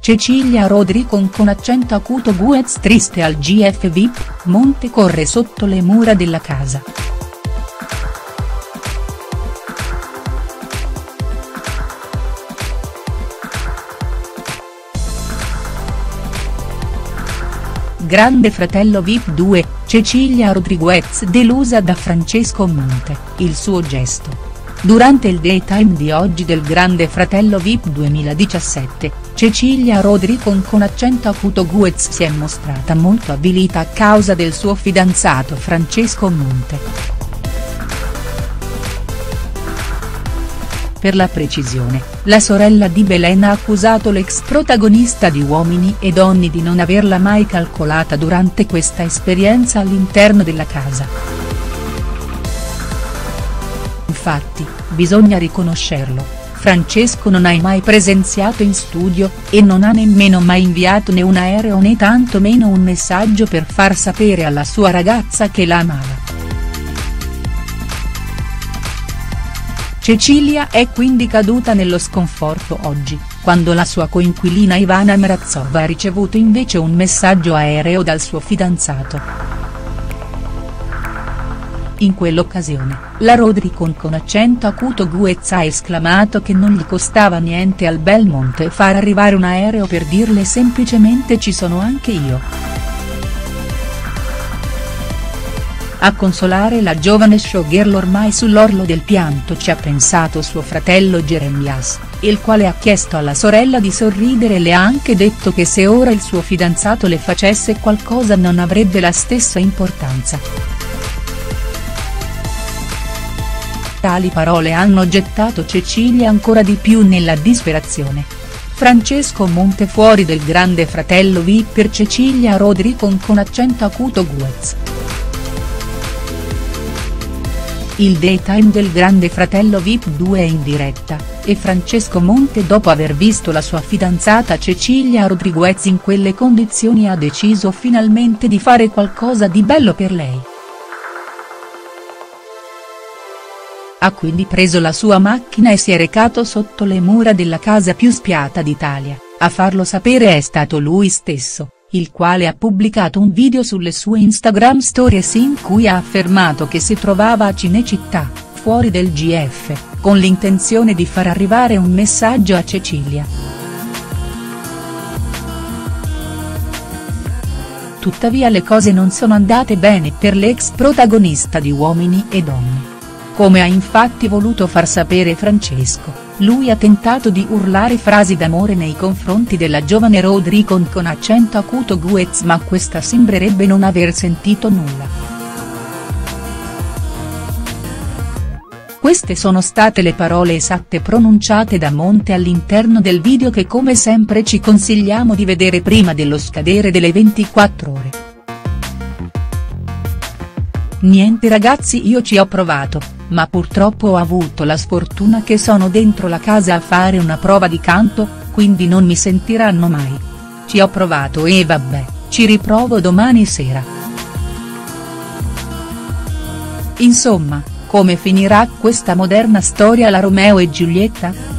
Cecilia Rodri con accento acuto Guez triste al GF VIP, Monte corre sotto le mura della casa. Grande Fratello VIP 2, Cecilia Rodriguez delusa da Francesco Monte, il suo gesto. Durante il daytime di oggi del Grande Fratello VIP 2017, Cecilia Rodri con accento acuto Guez si è mostrata molto avvilita a causa del suo fidanzato Francesco Monte. Per la precisione, la sorella di Belen ha accusato l'ex protagonista di Uomini e Donne di non averla mai calcolata durante questa esperienza all'interno della casa. Infatti, bisogna riconoscerlo, Francesco non ha mai presenziato in studio, e non ha nemmeno mai inviato né un aereo né tanto meno un messaggio per far sapere alla sua ragazza che la amava. Cecilia è quindi caduta nello sconforto oggi, quando la sua coinquilina Ivana Mrazova ha ricevuto invece un messaggio aereo dal suo fidanzato. In quell'occasione, la Rodri con accento acuto Guez ha esclamato che non gli costava niente al Belmonte far arrivare un aereo per dirle semplicemente ci sono anche io. A consolare la giovane showgirl ormai sull'orlo del pianto ci ha pensato suo fratello Jeremias, il quale ha chiesto alla sorella di sorridere e le ha anche detto che se ora il suo fidanzato le facesse qualcosa non avrebbe la stessa importanza. Tali parole hanno gettato Cecilia ancora di più nella disperazione. Francesco Monte fuori del Grande Fratello VIP per Cecilia Rodri con accento acuto Guez. Il daytime del Grande Fratello VIP 2 è in diretta, e Francesco Monte dopo aver visto la sua fidanzata Cecilia Rodriguez in quelle condizioni ha deciso finalmente di fare qualcosa di bello per lei. Ha quindi preso la sua macchina e si è recato sotto le mura della casa più spiata d'Italia, a farlo sapere è stato lui stesso, il quale ha pubblicato un video sulle sue Instagram Stories in cui ha affermato che si trovava a Cinecittà, fuori del GF, con l'intenzione di far arrivare un messaggio a Cecilia. Tuttavia le cose non sono andate bene per l'ex protagonista di Uomini e Donne. Come ha infatti voluto far sapere Francesco, lui ha tentato di urlare frasi d'amore nei confronti della giovane Rodri con accento acuto Guez ma questa sembrerebbe non aver sentito nulla. Queste sono state le parole esatte pronunciate da Monte all'interno del video che come sempre ci consigliamo di vedere prima dello scadere delle 24 ore. Niente ragazzi, io ci ho provato, ma purtroppo ho avuto la sfortuna che sono dentro la casa a fare una prova di canto, quindi non mi sentiranno mai. Ci ho provato e vabbè, ci riprovo domani sera. Insomma, come finirà questa moderna storia alla Romeo e Giulietta?.